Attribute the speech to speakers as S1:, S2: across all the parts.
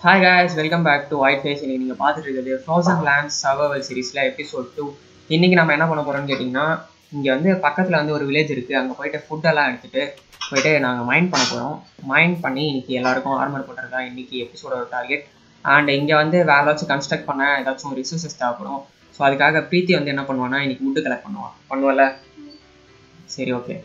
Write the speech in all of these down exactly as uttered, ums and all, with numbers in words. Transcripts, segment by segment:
S1: Hi guys, welcome back to White Face. இன்னைக்கு நீங்க பார்த்துட்டு இருக்கிறது Frozen Lands Survival Seriesல எபிசோட் டூ. இன்னைக்கு நம்ம என்ன பண்ண போறோம்னு கேட்டிங்கன்னா, இங்க வந்து பக்கத்துல வந்து ஒரு வில்லேஜ் இருக்கு. அங்க போயிட்டு ஃபுட் எல்லாம் எடுத்துட்டு போயிட்டு நாங்க மைண்ட் பண்ண போறோம். மைண்ட் பண்ணி இன்னைக்கு எல்லாருக்கும் ஆர்மர் போட்டுறதா இன்னைக்கு எபிசோடோட டார்கெட். அண்ட் இங்க வந்து வேற ஏதாச்சும் கன்ஸ்ட்ரக்ட் பண்ண ஏதாச்சும் ரிசோர்சஸ் தேவைப்படும். ஸோ அதுக்காக பிரீத்தி வந்து என்ன பண்ணுவான்னா இன்னைக்கு வுட் கலெக்ட் பண்ணுவான். பண்ணுவல? சரி, ஓகே.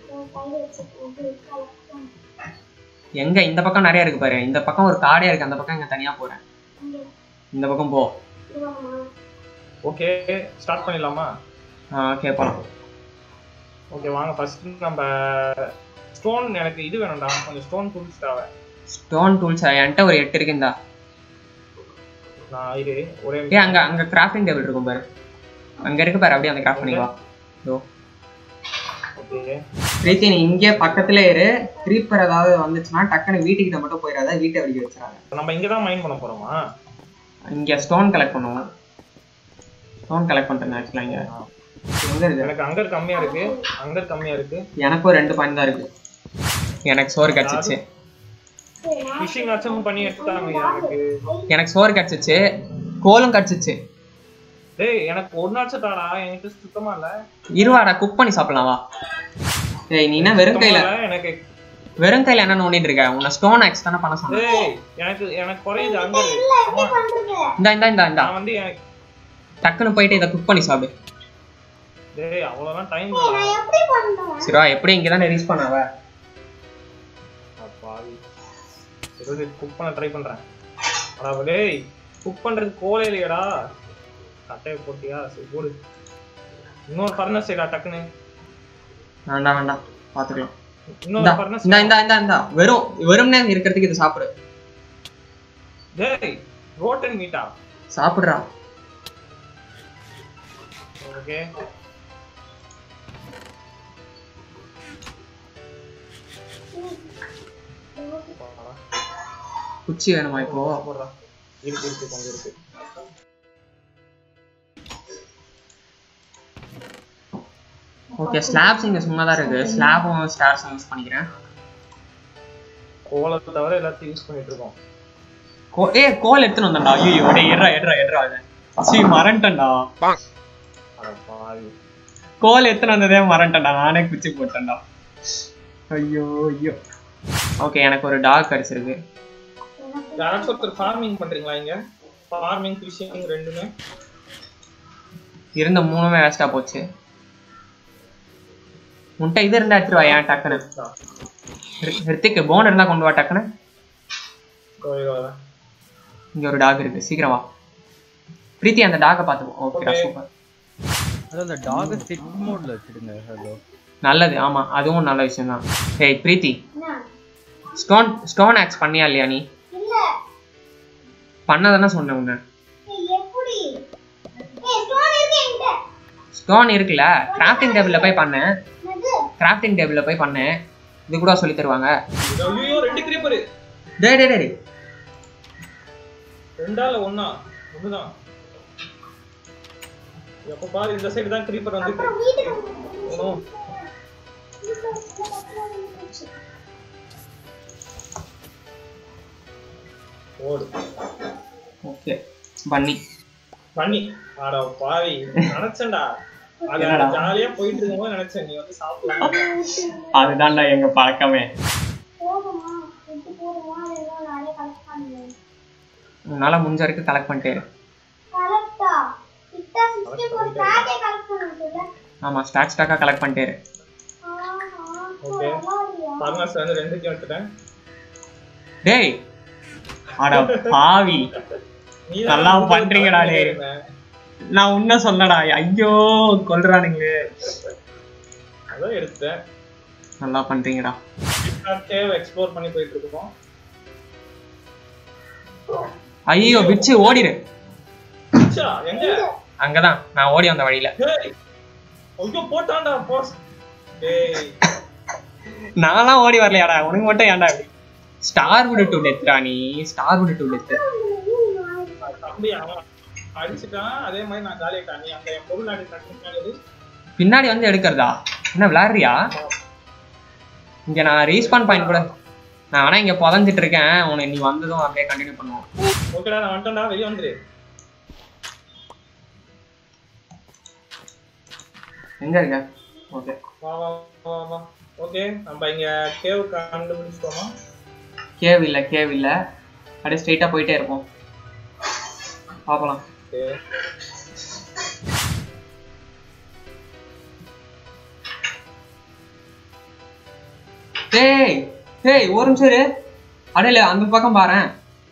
S1: எங்க இந்த பக்கம் நிறைய இருக்கு பாரு. இந்த பக்கம் ஒரு காடே இருக்கு, அந்த பக்கம் இங்க தனியா போறேன். இந்த பக்கம் போ.
S2: ஓகே, ஸ்டார்ட் பண்ணிடலாமா?
S1: ஓகே, போலாம்.
S2: ஓகே வாங்க. ஃபர்ஸ்ட் நம்ம ஸ்டோன், எனக்கு இது வேணும்டா, கொஞ்சம் ஸ்டோன் டூல்ஸ் தேவை.
S1: ஸ்டோன் டூல்ஸ் என்கிட்ட ஒரு எட்டு இருக்கு. இந்தா
S2: நான் இது ஒரே
S1: ஏ அங்க அங்க கிராஃப்டிங் டேபிள் இருக்கும் பாரு. அங்க இருக்கு பாரு, அப்படியே அந்த கிராஃப்ட் பண்ணிக்கலாம். ஓ
S2: ஓகே
S1: பிரீத்தி, நீ இங்கே பக்கத்துல இரு. க்ரீப்பர் ஏதாவது வந்துச்சுன்னா டக்குன்னு வீட்டுக்கிட்ட மட்டும் போயிடாத, வீட்டை வெடிக்க வச்சிடாத.
S2: நம்ம இங்க தான் மைண்ட் பண்ண போறோமா?
S1: இங்க ஸ்டோன் கலெக்ட் பண்ணுவோம். ஸ்டோன் கலெக்ட் பண்றேன் ஆக்சுவலா. இங்க எங்க இருக்கு?
S2: எனக்கு அங்கர் கம்மியா இருக்கு, அங்கர் கம்மியா இருக்கு.
S1: எனக்கும் ரெண்டு பாயிண்ட் தான் இருக்கு. எனக்கு சோறு கிடைச்சிச்சு.
S2: ஃபிஷிங் ஆச்சும் பண்ணி எடுத்துட்டாங்க. எனக்கு
S1: எனக்கு சோறு கிடைச்சிச்சு, கோலும் கிடைச்சிச்சு.
S2: டேய் எனக்கு ஒரு நாள் தாடா, எனக்கு சுத்தமா இல்ல.
S1: இருவாடா, குக் பண்ணி சாப்பிடலாம் வா. டேய் நீ என்ன வெறும் கையில
S2: எனக்கு
S1: வெறும் கையில என்ன நோண்டிட்டு இருக்க? உன்னை ஸ்டோன் ஆக்ஸ் தான பண்ண சொன்னேன்.
S2: டேய் எனக்கு எனக்கு குறையுது அங்கர்.
S1: இந்த இந்த இந்த இந்த
S2: நான் வந்து எனக்கு
S1: டக்குன்னு போயிட்டு இத குக் பண்ணி சாப்பிடு.
S2: டேய் அவ்வளவுதான் டைம் இல்ல.
S3: நான் எப்படி பண்றேன்?
S1: சரிவா, எப்படி இங்க தான் ரீச் பண்ணாவ.
S2: அப்பாவி. சரி குக் பண்ண ட்ரை பண்றேன். அட டேய் குக் பண்றது கோலே இல்லையடா. கட்டைய போட்டியா? சரி போடு. இன்னொரு ஃபர்னஸ் செய்டா டக்குனு.
S1: வேண்டாம் வேண்டாம், பாத்துக்கலாம்.
S2: இன்னொரு ஃபர்னஸ்.
S1: இந்த இந்த இந்த இந்த வெறும் வெறும்னே இருக்கிறதுக்கு இது சாப்பிடு.
S2: டேய் ரோட்டன் மீட்டா
S1: சாப்பிடுறா.
S2: ஓகே
S1: குச்சி வேணுமா இப்போ?
S2: போடுறா. இருக்கு இருக்கு கொஞ்சம் இருக்கு.
S1: ஓகே, ஸ்லாப்ஸ் இங்க சும்மா தான் இருக்கு. ஸ்லாபும் ஸ்டார்ஸும் யூஸ் பண்ணிக்கிறேன்.
S2: கோலத்தை தவிர எல்லாத்தையும் யூஸ் பண்ணிட்டு இருக்கோம்.
S1: கோ ஏ கோல் எடுத்துன்னு வந்தேன்டா. ஐயோ டேய் எட்ரா எட்ரா எட்ரா அது. சீ மறந்துட்டேன்டா.
S2: அட பாவி.
S1: கோல் எடுத்துன்னு வந்ததே மறந்துட்டேன்டா. நானே குச்சி போட்டேன்டா. ஐயோ ஐயோ. ஓகே, எனக்கு ஒரு டாக் கிடைச்சிருக்கு.
S2: யாராச்சும் ஒருத்தர் ஃபார்மிங் பண்றீங்களா இங்க? ஃபார்மிங் ஃபிஷிங் ரெண்டுமே
S1: இருந்த மூணுமே வேஸ்டா போச்சு. உன்கிட்ட இது இருந்தா எடுத்துட்டு வா. ஏன் டக்குன்னு ஹிருத்திக் போன் இருந்தா கொண்டு வா டக்குன்னு. இங்க ஒரு டாக் இருக்கு, சீக்கிரம் வா. பிரீத்தி அந்த டாகை பாத்துக்கோ. Okay super.
S4: அத அந்த டாக் செட் மோட்ல வச்சிடுங்க. ஹலோ
S1: நல்லது. ஆமா அதுவும் நல்ல விஷயம் தான். ஏய் பிரீத்தி,
S3: என்ன?
S1: ஸ்டோன் ஸ்டோன் ஆக்ஸ் பண்ணியா இல்லையா? நீ
S3: இல்ல.
S1: பண்ணதானே சொன்னேன் உன்ன.
S3: ஏய் எப்படி? ஏய் ஸ்டோன் இருக்கு என்கிட்ட.
S1: ஸ்டோன் இருக்குல்ல, கிராஃப்டிங் டேபிள்ல போய் பண்ணு.
S3: என்னது?
S1: கிராஃப்டிங் டேபிள்ல போய் பண்ணு. இது கூட சொல்லி தருவாங்க.
S2: ஐயோ ரெண்டு கிரீப்பர்.
S1: டேய் டேய் டேய்
S2: ரெண்டால ஒண்ணா? ஒண்ணுதான். எப்ப பாரு இந்த சைடு தான் கிரீப்பர் வந்துட்டு.
S3: வீட்டுக்கு
S2: ஓ ஓடு.
S1: ஓகே பண்ணி
S2: பண்ணி ஆட பாவி. நினைச்சேன்டா அது ஜாலியா போயிட்டு இருக்கும்போது நினைச்சேன் நீ வந்து சாப்பிடலாம்.
S1: அதுதான்டா எங்க பழக்கமே.
S3: போகுமா? விட்டு போகுமா? அதெல்லாம் நானே கலெக்ட் பண்ணுவேன்.
S1: உன்னால முடிஞ்ச வரைக்கும் கலெக்ட் பண்ணிட்டே இரு.
S3: கலெக்டா? கிட்ட சிஸ்டம் ஒரு பேக்கே கலெக்ட் பண்ணுதுல.
S1: ஆமா, ஸ்டாக் ஸ்டாக்கா கலெக்ட் பண்ணிட்டே இரு.
S3: ஆஹா.
S2: ஓகே
S3: பரவாயில்லையா?
S2: பார்ட்னர்ஸ் வந்து ரெண்டுக்கு எடுத்துட்டேன்.
S1: டேய் அட பாவி,
S2: நீ
S1: நல்லா பண்றீங்கடா டேய். நான் உன்ன சொல்லடா. ஐயோ கொல்றானுங்களே.
S2: அதான் எடுத்தேன்.
S1: நல்லா பண்றீங்கடா.
S2: கேவ் எக்ஸ்ப்ளோர் பண்ணி போயிட்டு இருக்கோம்.
S1: ஐயோ பிச்சு ஓடிரு.
S2: பிச்சா எங்க?
S1: அங்கதான் நான் ஓடி வந்த வழியில.
S2: டேய் ஐயோ போட்டான்டா போஸ். டேய்
S1: நான்லாம் ஓடி வரலையாடா, உனக்கு மட்டும் ஏன்டா இப்படி? ஸ்டார் வுட் டு டெத்ரா நீ. Star wood to death.
S2: தம்பி அவன் அடிச்சிட்டான். அதே மாதிரி நான் காலி ஆயிட்டான். நீ அந்த பொருள் அடி கட்டினாலே
S1: பின்னாடி வந்து எடுக்கிறதா? என்ன விளையாடுறியா? இங்க நான் ரீஸ்பான் பாயிண்ட் கூட நான் ஆனா இங்க புதஞ்சிட்டு இருக்கேன். உனக்கு நீ வந்ததும் அப்படியே கண்டினியூ பண்ணுவோம்.
S2: ஓகேடா நான் வந்துட்டேன்டா வெளிய வந்துரு.
S1: எங்க இருக்க? ஓகே
S2: வா வா வா வா. ஓகே நம்ம இங்க கேவ் கண்டுபிடிச்சிட்டோமா?
S1: கேவ் இல்ல கேவ் இல்ல அப்படியே ஸ்ட்ரைட்டா போயிட்டே இருப்போம் பாக்கலாம்.
S2: ஓகே
S1: டேய் டேய் ஒரு நிமிஷம் இரு. அடேல அந்த பக்கம் பாறேன்.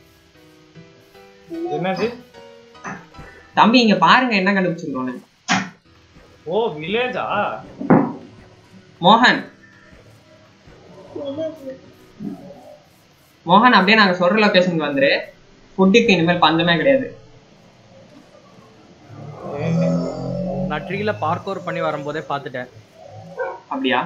S2: என்னது?
S1: தம்பி இங்க பாருங்க என்ன கண்டுபிடிச்சிருக்கோன்னு.
S2: ஓ வில்லேஜா?
S1: மோகன் மோகன் அப்படியே நாங்க சொல்ற லொகேஷனுக்கு வந்துரு. ஃபுட்டுக்கு இனிமேல் பஞ்சமே கிடையாது.
S4: நான் ட்ரீல பார்க்கோர் பண்ணி வரும்போதே பார்த்துட்டேன்.
S1: அப்படியா?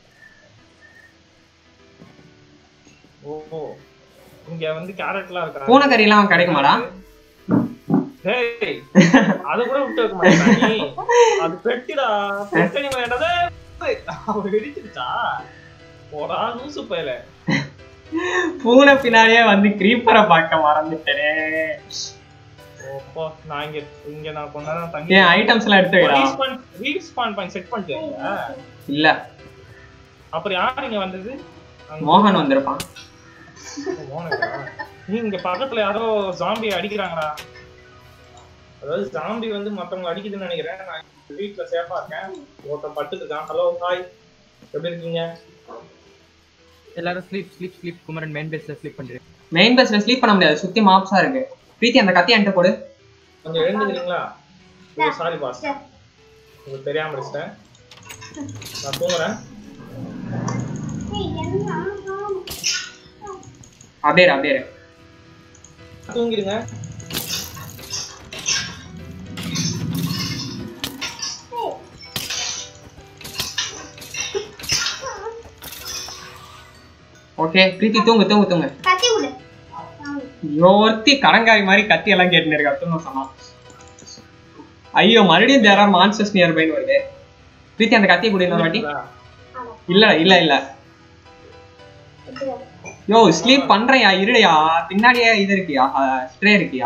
S2: ஓ இங்க வந்து கேரட்லாம் இருக்கா?
S1: பூனைக்கறி எல்லாம் கிடைக்குமாடா?
S2: டேய் அத கூட விட்டு வைக்க மாட்டேன் நீ. அது பெட்டிடா. பெட்டி மேடதே அவ வெடிச்சிட்டா. போடா லூசு பயலே.
S1: பூனை பின்னாடியே வந்து கிரீப்பரை பார்க்க மறந்துட்டேனே.
S2: ஓப்பா நான் இங்க இங்க நான் கொஞ்ச நேரம் தங்கி
S1: ஏன் ஐட்டம்ஸ் எல்லாம் எடுத்து வைடா.
S2: ரீஸ்பான் ரீஸ்பான் பாயிண்ட் செட் பண்ணிட்டீங்க?
S1: இல்ல.
S2: அப்புறம் யார் இங்க வந்தது?
S1: மோகன் வந்திருப்பான்.
S2: மோகன் நீ இங்க பக்கத்துல யாரோ ஜாம்பி அடிக்கிறாங்கடா. அதாவது ஜாம்பி வந்து மத்தவங்க அடிக்குதுன்னு நினைக்கிறேன். நான் வீட்ல சேஃபா இருக்கேன். ஒருத்தன் படுத்துட்டு இருக்கான். ஹலோ ஹாய் எப்படி இருக்கீங்க?
S4: எல்லாரும் sleep sleep sleep. Kumaran main பேஸ்ல ஸ்லீப் பண்றேன்.
S1: மெயின் பேஸ்ல ஸ்லீப் பண்ண முடியாது. சுத்தி மாப்ஸா இருக்கு. பிரீத்தி அந்த கத்தி என்கிட்ட போடு.
S2: கொஞ்சம் எழுந்துக்கிறீங்களா? சாரி பாஸ் உங்களுக்கு தெரியாம அடிச்சிட்டேன். நான் தூங்குறேன்.
S1: அப்படியே அப்படியே
S2: தூங்கிடுங்க.
S1: ஓகே பிரீத்தி தூங்கு தூங்கு தூங்கு.
S3: கத்தி விடு.
S1: யோர்த்தி கடங்காய் மாதிரி கத்தி எல்லாம் கேட்டுன்னு இருக்கா. தூங்க சொன்னா. ஐயோ மறுபடியும் தேர் ஆர் மான்ஸ்டர்ஸ் நியர் பைன்னு வருது. பிரீத்தி அந்த கத்தியை கூட இன்னொரு வாட்டி. இல்ல இல்ல இல்ல யோ ஸ்லீப் பண்றையா இருடையா. பின்னாடியே இது இருக்கியா ஸ்ப்ரே இருக்கியா?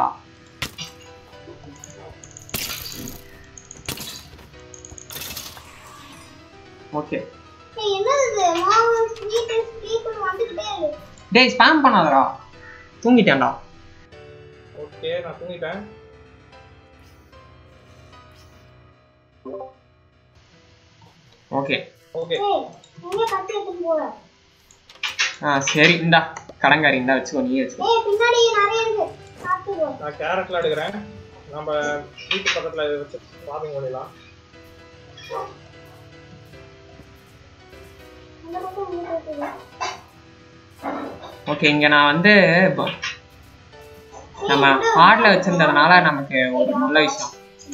S1: ஓகே
S3: ஏய் என்னது மாவு ஸ்லீப் ஸ்லீப் வந்துட்டே இருக்கு.
S1: டேய் ஸ்பாம் பண்ணாதடா. தூங்கிட்டேன்டா.
S2: ஓகே நான் தூங்கிட்டேன்.
S1: ஓகே
S2: ஓகே
S3: ஏய் நீங்க கத்தி எடுத்து போற.
S1: ஆ சரி இந்தா கடங்காரி இந்தா வச்சுக்கோ. நீ வச்சுக்கோ.
S3: ஏய் பின்னாடி நிறைய இருக்கு. சாப்பிடு.
S2: நான் கேரட்ல எடுக்கிறேன். நம்ம வீட்டு பக்கத்துல வச்சு வாக்கிங் பண்ணலாம்.
S3: அந்த பக்கம் நீங்க
S1: ஓகே இங்க நான் வந்து நம்ம ஹார்ட்ல வச்சிருந்ததனால நமக்கு ஒரு நல்ல விஷயம்.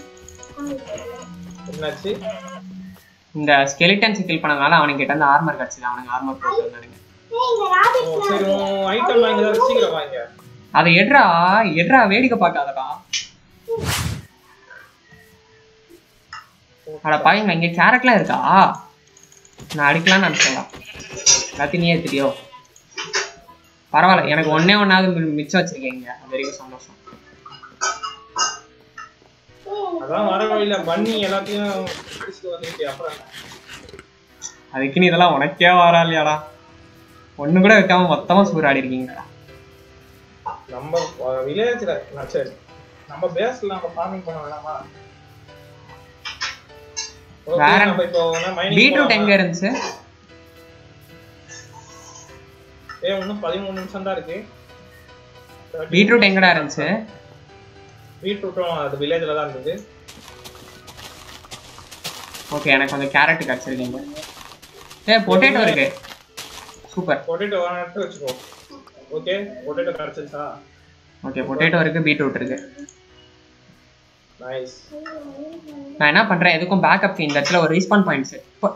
S2: என்னாச்சு?
S1: இந்த ஸ்கெலிட்டன்ஸ் கில் பண்ணனால அவனுக்கு கிட்ட இருந்து ஆர்மர் கிடைச்சது. அவனுக்கு ஆர்மர் போட்டுருந்தானுங்க.
S3: ஏய் இங்க ராபிட்
S2: ஓ சரி உன் ஐட்டம் வாங்கி தான் சீக்கிரம் வாங்க.
S1: அதை எட்ரா எட்ரா வேடிக்கை பார்க்காதடா. அட பாருங்க இங்க கேரட்லாம் இருக்கா? நான் அடிக்கலாம்னு நினைச்சேன்டா. எல்லாத்தையும் நீயே தெரிയോ? பரவாயில்ல எனக்கு ஒன்னே ஒன்னாவது மிச்சம் வச்சிருக்கீங்க. அது வரைக்கும் சந்தோஷம்.
S2: அதான் வர வழியில பண்ணி எல்லாத்தையும் பிடிச்சிட்டு வந்துட்டு அப்புறம்
S1: அதுக்குன்னு இதெல்லாம் உனக்கே வரா இல்லையாடா? ஒண்ணு கூட வைக்காம மொத்தமா சூறாடி இருக்கீங்கடா.
S2: நம்ம வில்லேஜ்ல சரி நம்ம பேஸ்ல நம்ம ஃபார்மிங் பண்ண வேணாமா?
S1: வேற
S2: நம்ம இப்போ மைனிங்
S1: பீட்ரூட் எங்க இருந்துச்சு?
S2: ஏய் இன்னும் பதிமூணு நிமிஷம் தான் இருக்கு.
S1: பீட்ரூட் எங்கடா இருந்துச்சு?
S2: பீட்ரூட்டும் அது வில்லேஜ்ல தான் இருந்தது.
S1: ஓகே எனக்கு கொஞ்சம் கேரட் கிடைச்சிருக்கீங்க. ஏய் பொட்டேட்டோ இருக்கு. சூப்பர்.
S2: பொட்டேட்டோ எடுத்து வச்சுக்கோ. ஓகே பொட்டேட்டோ கிடைச்சிருச்சா?
S1: ஓகே பொட்டேட்டோ இருக்கு பீட்ரூட் இருக்கு.
S2: நைஸ்.
S1: நான் என்ன பண்றேன் எதுக்கும் பேக்கப் இந்த இடத்துல ஒரு ரீஸ்பான் பாயிண்ட் செட்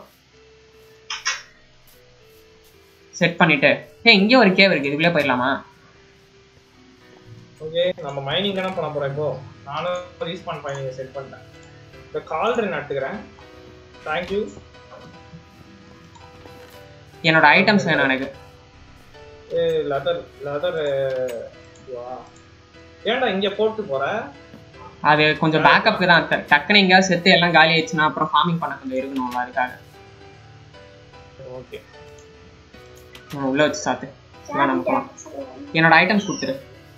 S1: செட் பண்ணிட்டு ஏய் இங்கே ஒரு கேவ் இருக்கு. இதுக்குள்ளே போயிடலாமா?
S2: ஓகே நம்ம மைனிங் தான பண்ண போறோம் இப்போ. நானும் ரீஸ்பான் பாயிண்ட் செட் பண்ணிட்டேன். இந்த கால்ட்ரன் நட்டுக்கிறேன். Thank you.
S1: என்னோட ஐட்டம்ஸ் வேணும் எனக்கு.
S2: ஏ லெதர் லெதர் வா ஏன்டா இங்க போட்டு போற?
S1: அது கொஞ்சம் பேக்கப் தான். டக்குன்னு எங்கேயாவது செத்து எல்லாம் காலி ஆயிடுச்சுன்னா அப்புறம் ஃபார்மிங் பண்ண கொஞ்சம் இருக்கணும், அதுக்காக.
S2: ஓகே
S1: உள்ள வச்சு சாத்து. நம்ம போலாம். என்னோட ஐட்டம்ஸ் கொடுத்துரு.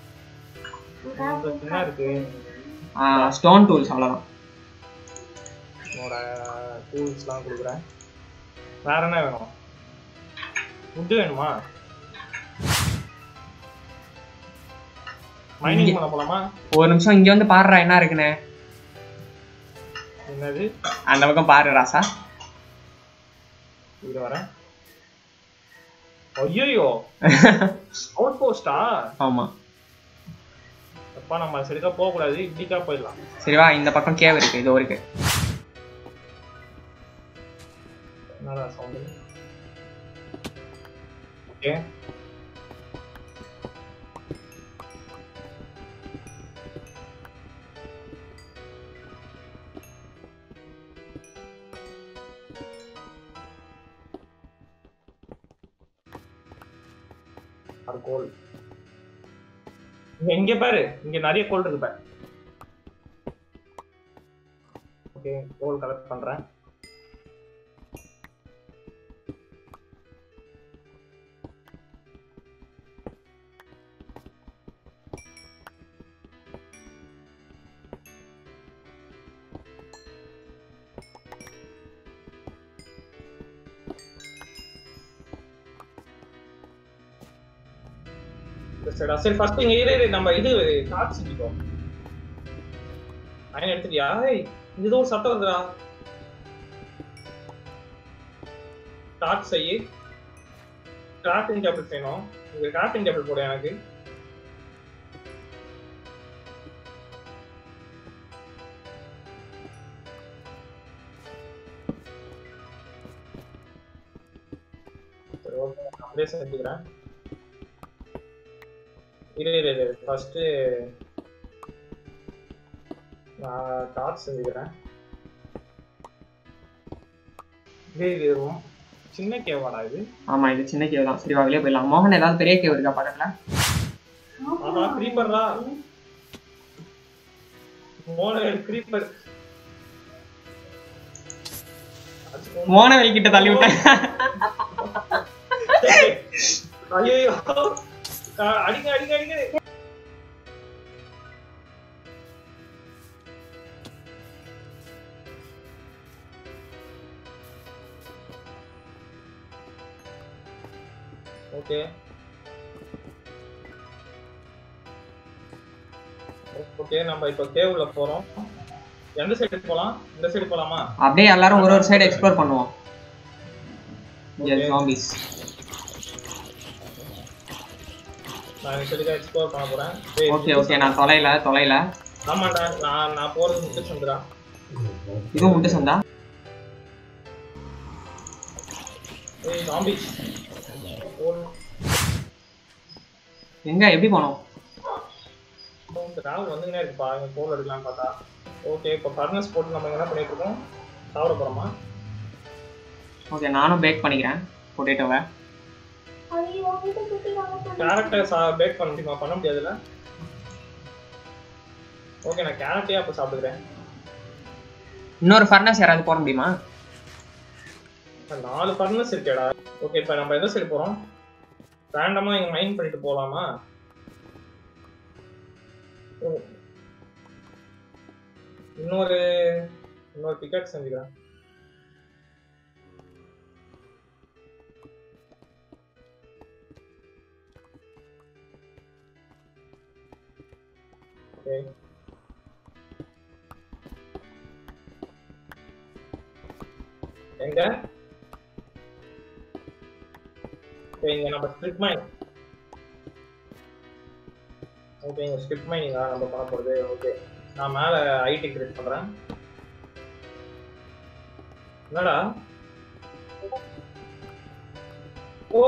S2: என்ன இருக்கு?
S1: ஸ்டோன் டூல்ஸ் அவ்வளோதான்.
S2: என்னோட டூல்ஸ்லாம் கொடுக்குறேன். வேற என்ன வேணும்? ஃபுட்டு வேணுமா? மைனிங் பண்ண போலாமா?
S1: ஒரு நிமிஷம் இங்க வந்து பாருடா என்ன இருக்குன்னு.
S2: என்னது?
S1: அந்த பக்கம் பாரு ராசா.
S2: இங்க வரேன். ஐயோ அவுட் போஸ்டா?
S1: ஆமா.
S2: அப்பா நம்ம சரிக்கா போக கூடாது, இப்படிக்கா போயிடலாம்.
S1: சரி வா, இந்த பக்கம் கேவ் இருக்கு, இது இருக்கு.
S2: என்னடா சவுண்ட்? ஓகே கோல் இங்க பாரு, இங்க நிறைய கோல் இருக்கு பாரு. ஓகே கோல் கலெக்ட் பண்றேன். சரி ஃபர்ஸ்ட் இங்க இரு, நம்ம இது கார்ட் செஞ்சுக்கோ. அயன் எடுத்துட்டியா? ஏய் இது ஒரு சட்டை வருதுடா. கார்ட் செய்யு. கிராஃப்டிங் டேபிள் செய்யணும். இங்க கிராஃப்டிங் டேபிள் போடு எனக்கு. சரி ஓகே அப்படியே செஞ்சுக்கிறேன். இரு இரு இரு ஃபர்ஸ்ட் நான் கார்ட் செஞ்சுக்கிறேன். இது சின்ன கேவாடா இது?
S1: ஆமா இது சின்ன கேவ் தான். சரி வா வெளியே போயிடலாம். மோகன் ஏதாவது பெரிய கேவ் இருக்கா பக்கத்துல?
S2: ஆமா கிரீப்பர்டா. மோகன் கிரீப்பர்.
S1: மோகனை வெளிக்கிட்ட தள்ளி விட்டேன்.
S2: ஐயோ அடிங்க அடிங்க அடிங்க. ஓகே ஓகே நம்ம இப்போ கேவ்ல போறோம். எந்த சைடு போலாம்? இந்த சைடு போலாமா?
S1: அப்படியே எல்லாரும் ஒரு ஒரு சைடு எக்ஸ்ப்ளோர் பண்ணுவோம். Yes zombies.
S2: நான் சரியா எக்ஸ்ப்ளோர் பண்ண போறேன்.
S1: ஓகே ஓகே நான் தொலைல தொலைல.
S2: ஆமாடா நான் நான் போறது முட்டு சந்திரா.
S1: இது முட்டு சந்தா.
S2: ஏய் ஜாம்பி.
S1: எங்க எப்படி போறோம்?
S2: இந்த ராவ் வந்துங்கனே இருக்கு பா. இங்க போல் எடுக்கலாம் பார்த்தா. ஓகே இப்போ ஃபர்னஸ் போட்டு நம்ம என்ன பண்ணிட்டு இருக்கோம்? சாவற போறோமா?
S1: ஓகே நானும் பேக் பண்ணிக்கிறேன் பொட்டேட்டோவை.
S3: ஐயோ இது குட்டி வாங்க.
S2: கேரட் பேக் பண்ண முடியுமா? பண்ண முடியாதுல. ஓகே நான் கேரட்டே அப்ப சாப்பிடுறேன்.
S1: இன்னொரு ஃபர்னஸ் யாராவது போட முடியுமா?
S2: நாலு ஃபர்னஸ் இருக்கேடா. ஓகே இப்போ நம்ம எந்த சைடு போறோம்? ரேண்டமா இங்க மைன் பண்ணிட்டு போலாமா? இன்னொரு இன்னொரு பிக்கெட் செஞ்சுக்கிறேன். ஓகே எங்க ஓகே இங்க நம்ம ஸ்ட்ரிப் மைன். ஓகே இங்க ஸ்ட்ரிப் மைனிங்கா நம்ம பண்ண போறது. ஓகே நான் மேல ஐடி கிரியேட் பண்றேன். என்னடா ஓ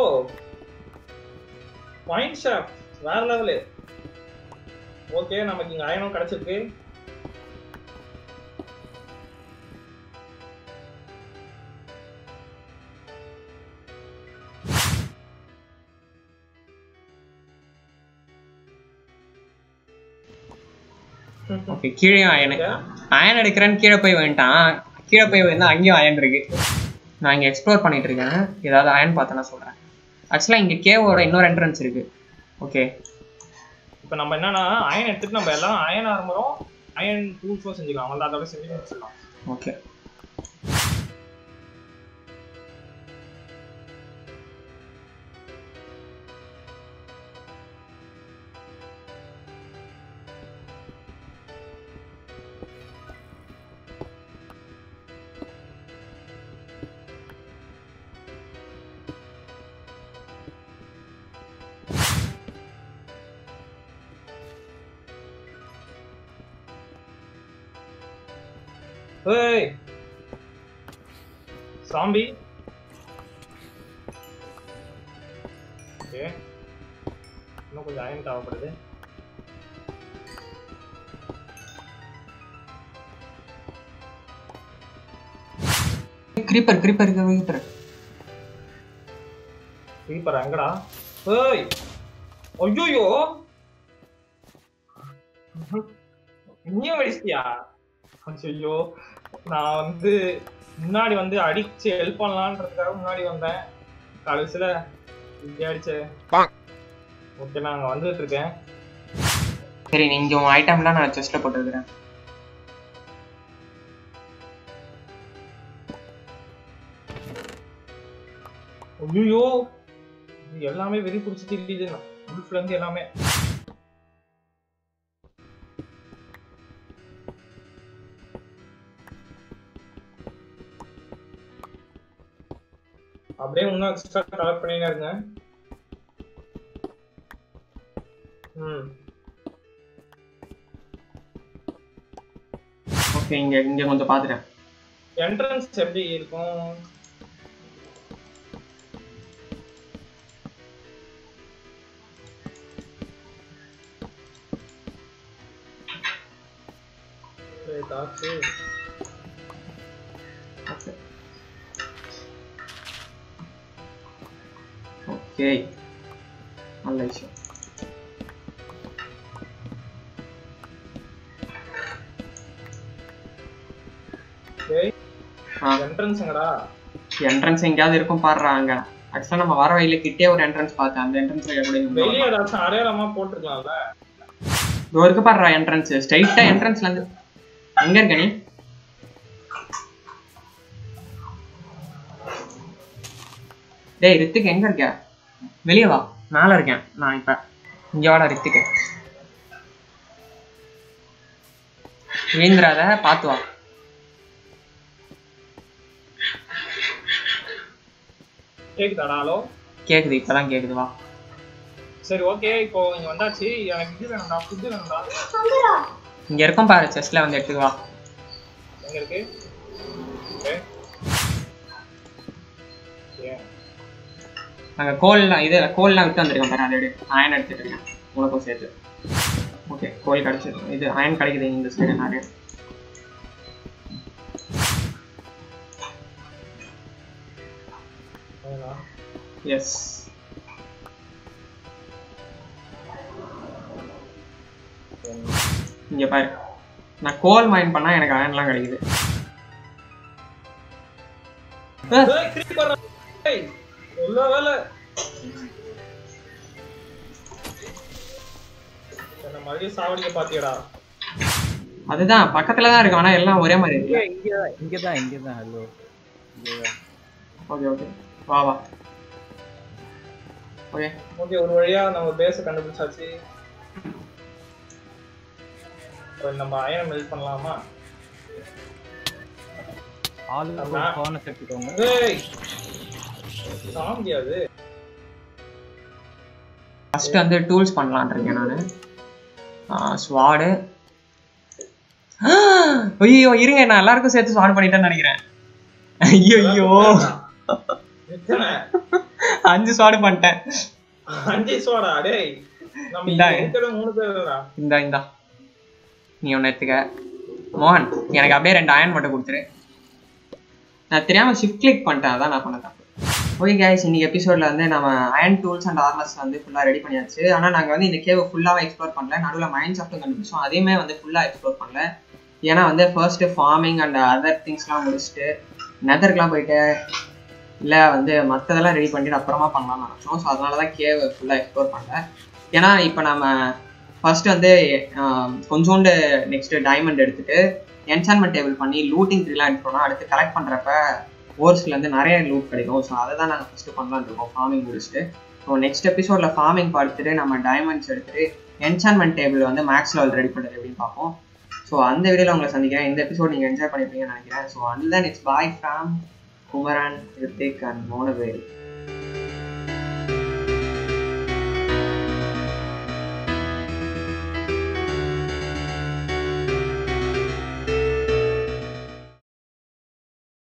S2: பாயிண்ட் ஷாஃப்ட் வேற லெவல். ஓகே நமக்கு இங்க அயனும் கிடைச்சிருக்கு.
S1: ஓகே கீழேயும் அயன் அயன் எடுக்கிறேன்னு கீழே போய் வந்துட்டான். கீழே போய் வந்து அங்கேயும் அயன் இருக்கு. நான் இங்கே எக்ஸ்ப்ளோர் பண்ணிட்டு இருக்கேன். ஏதாவது அயன் பார்த்தேன்னா சொல்கிறேன். ஆக்சுவலாக இங்கே கேவோட இன்னொரு என்ட்ரன்ஸ் இருக்கு. ஓகே
S2: இப்போ நம்ம என்னன்னா அயன் எடுத்துட்டு நம்ம எல்லாம் அயன் ஆர்மரும் அயன் டூல்ஸும் செஞ்சுக்கலாம். வந்து அதோட செஞ்சு முடிச்சிடலாம்.
S1: ஓகே
S2: ஏய் சாம்பி ஓகே இன்னும் கொஞ்சம் அயன் தேவைப்படுது.
S1: கிரீப்பர் கிரீப்பர் கிரீப்பர்
S2: கிரீப்பர் எங்கடா? ஏய் ஐயோ நீயும் வெடிச்சியா? ஐயோ நான் வந்து முன்னாடி வந்து அடிச்சு ஹெல்ப் பண்ணலான்றதுக்காக முன்னாடி வந்தேன். கடைசியில இப்படி அடிச்சேன். ஓகே நான் அங்க வந்துட்டு இருக்கேன்.
S1: சரி நீங்க உங்க ஐட்டம்லாம் நான் செஸ்ட்ல போட்டுக்கிறேன்.
S2: ஐயோ எல்லாமே வெறி பிடிச்சிட்டு இருக்குது. உள்ஃப்ல இருந்து எல்லாமே அப்படியே இன்னும் எக்ஸ்ட்ரா கலெக்ட் பண்ணினே இருங்க. ம்
S1: ஓகே இங்க இங்க கொஞ்சம் பாத்துறேன்.
S2: என்ட்ரன்ஸ் எப்படி இருக்கும்? ஏதாச்சு
S1: ஓகே ஓகே நல்ல விஷயம்.
S2: என்ட்ரன்ஸ் எங்கடா?
S1: என்ட்ரன்ஸ் எங்கயாவது இருக்கும் பாருடா. அங்க ஆக்சுவலா நம்ம வர வழியில கிட்டே ஒரு என்ட்ரன்ஸ் பார்த்தேன். அந்த என்ட்ரன்ஸ்ல எப்படி
S2: வெளிய ஏதாச்சும் அடையாளமா போட்டுருக்கலாம்ல.
S1: இதோ இருக்கு பாருடா என்ட்ரன்ஸ். ஸ்ட்ரைட்டா என்ட்ரன்ஸ்ல இருந்து எங்க இருக்க நீ? டேய் ரித்திக் எங்க இருக்க? வெளியே வா. மேல இருக்கேன் நான் இப்ப. இங்க வாடா ரித்திக். வீந்திராத பாத்து வா.
S2: கேக்குதாடா? ஹலோ
S1: கேக்குது, இப்பதான் கேக்குது. வா.
S2: சரி ஓகே இப்போ இங்க வந்தாச்சு. எனக்கு இது வேணும்டா, ஃபுட் வேணும்டா.
S1: இங்க இருக்கும் பாரு செஸ்ட்ல வந்து எடுத்துக்கு வா.
S2: எங்க இருக்கு? ஓகே ஓகே
S1: அங்க கோல்லாம் இது கோல்லாம் விட்டு வந்திருக்கேன் பாரு. அதை அயன் எடுத்துட்டு இருக்கேன் உனக்கும் சேர்த்து. ஓகே கோல் கிடைச்சது. இது அயன் கிடைக்குது இந்த சைடு நிறைய. எஸ் இங்க பாரு நான் கோல் மைன் பண்ணா எனக்கு அயன்லாம் கிடைக்குது.
S2: ஏய் கிரீப்பர் ஏய் நல்ல வேலை. என்ன மாதிரி சாவடிக்க பாத்தியடா?
S1: அதுதான் பக்கத்துல தான் இருக்கு. ஆனா எல்லாம் ஒரே மாதிரி இருக்கு.
S4: இங்க இங்க தான் இங்க தான். ஹலோ
S1: ஓகே ஓகே வா வா. ஓகே
S2: ஓகே ஒரு வழியா நம்ம பேஸ கண்டுபிடிச்சாச்சு. இப்போ நம்ம அயன் மெல்ட் பண்ணலாமா?
S4: ஆல் கோர்னர் எடுத்துக்கோங்க.
S2: ஏய் சாம்பியா அது.
S1: ஃபர்ஸ்ட் வந்து டூல்ஸ் பண்ணலாம்னு இருக்கேன் நானு. ஆ ஸ்வாட். ஐயோ இருங்க நான் எல்லாருக்கும் சேர்த்து ஸ்வாட் பண்ணிட்டேன்னு நினைக்கிறேன். ஐயோ ஐயோ அஞ்சு ஸ்வாட் பண்ணிட்டேன்.
S2: அஞ்சு ஸ்வாடா? டேய் நம்ம
S1: இந்தா
S2: இருக்கிற மூணு பேர்டா.
S1: இந்தா இந்தா நீ ஒன்னு எடுத்துக்க. மோகன் எனக்கு அப்படியே ரெண்டு அயன் மட்டும் கொடுத்துரு. நான் தெரியாம ஷிஃப்ட் கிளிக் பண்ணிட்டேன். அதான் நான் பண்ண தப்பு. ஓகே கைஸ், இன்னைக்கு எபிசோடில் வந்து நம்ம அயன் டூல்ஸ் அண்ட் ஆர்மர்ஸ் வந்து ஃபுல்லாக ரெடி பண்ணியாச்சு. ஆனால் நாங்கள் வந்து இந்த கேவை ஃபுல்லாகவே எக்ஸ்ப்ளோர் பண்ணல. நடுவில் மைண்ட் சாஃப்ட்டும் கண்டுபிடிச்சோம், அதையுமே வந்து ஃபுல்லாக எக்ஸ்ப்ளோர் பண்ணல. ஏன்னா வந்து ஃபர்ஸ்ட்டு ஃபார்மிங் அண்ட் அதர் திங்ஸ்லாம் முடிச்சுட்டு நெதருக்குலாம் போயிட்டு இல்லை வந்து மற்றதெல்லாம் ரெடி பண்ணிட்டு அப்புறமா பண்ணலாம்னு நினச்சோம். ஸோ அதனால தான் கேவை ஃபுல்லாக எக்ஸ்ப்ளோர் பண்ணல. ஏன்னா இப்போ நம்ம ஃபர்ஸ்ட் வந்து கொஞ்சோண்டு நெக்ஸ்ட்டு டைமண்ட் எடுத்துகிட்டு என்சான்மெண்ட் டேபிள் பண்ணி லூட்டிங் ட்ரீலாம் எடுத்துட்டோம்னா அடுத்து கலெக்ட் பண்ணுறப்ப ஓர்ஸ்லேருந்து நிறைய லூட் கிடைக்கும். ஸோ அதை தான் நாங்கள் ஃபஸ்ட்டு பண்ணலான்னு இருக்கோம் ஃபார்மிங் முடிச்சுட்டு. ஸோ நெக்ஸ்ட் எபிசோடில் ஃபார்மிங் பார்த்துட்டு நம்ம டைமண்ட்ஸ் எடுத்துகிட்டு என்சான்மெண்ட் டேபிள் வந்து மேக்ஸ் லெவல் ரெடி பண்ணுறது எப்படின்னு பார்ப்போம். ஸோ அந்த வீடியோவில் உங்களை சந்திக்கிறேன். இந்த எபிசோட் நீங்கள் என்ஜாய் பண்ணியிருப்பீங்கன்னு நினைக்கிறேன். So and then it's bye from Kumaran, Rithik and மோனவேல்.